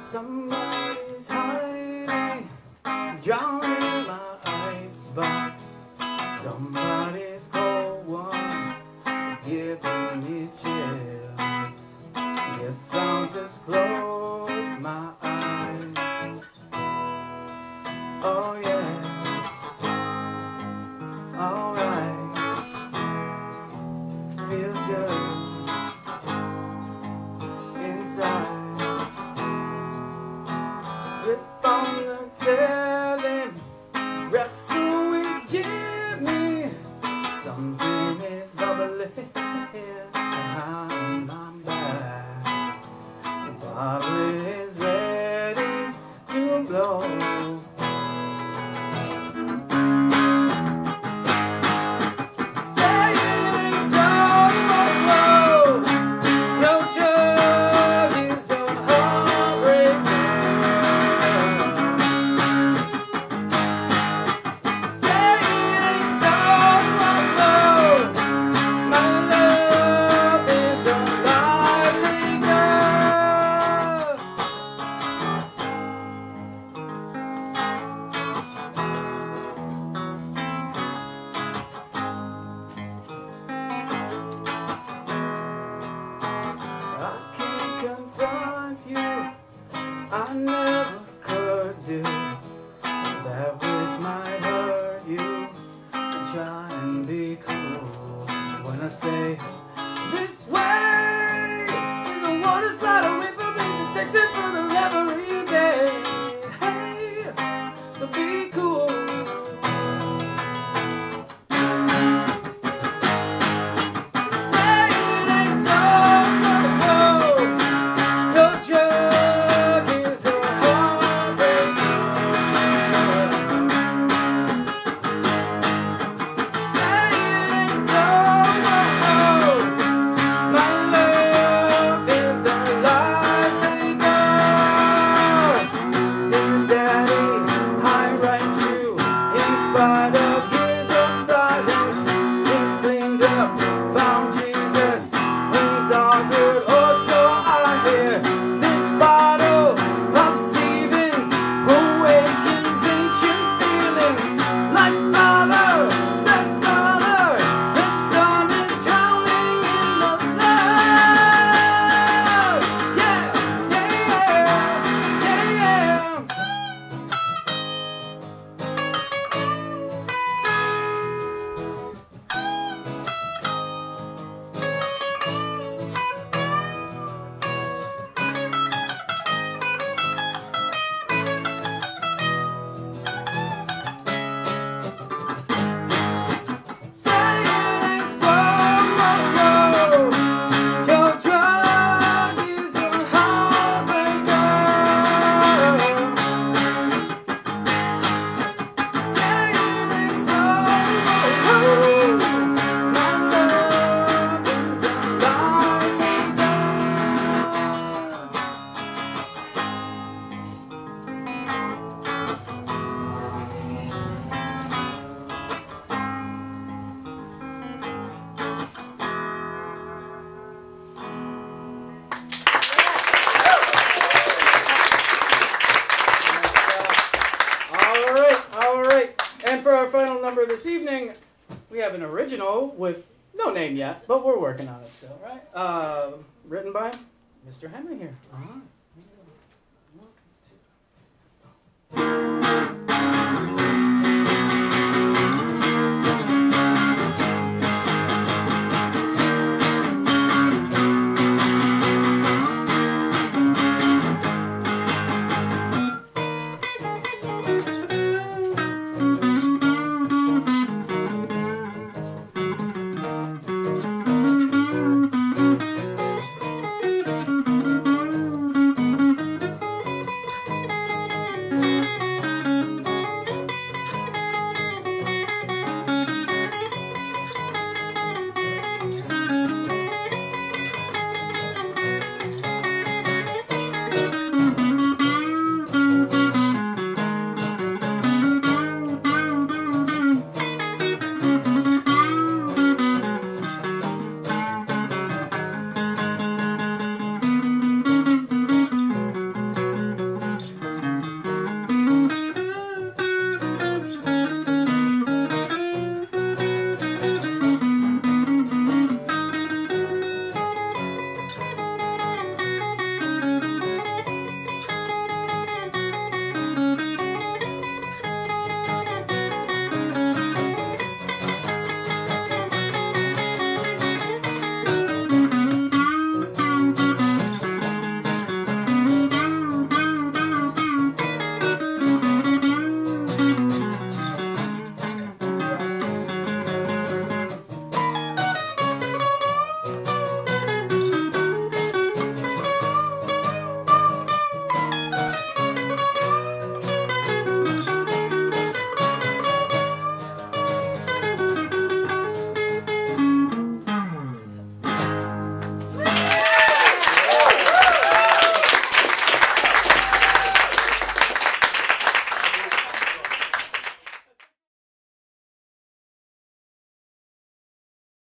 Somebody's hiding, drowned in my icebox. Somebody's cold one is giving me chills. Guess I'll just close my eyes. Oh yeah, alright, feels good inside. Grip on the tailing, wrestle with Jimmy. Something is bubbling behind my back. The bottle is ready to blow. I never could do that which might hurt you, to try and be cool. When I say this way is a water slide away from me that takes it further every day. Hey, so be cool. This evening, we have an original with no name yet, but we're working on it still, right? Written by Mr. Henry here. All right.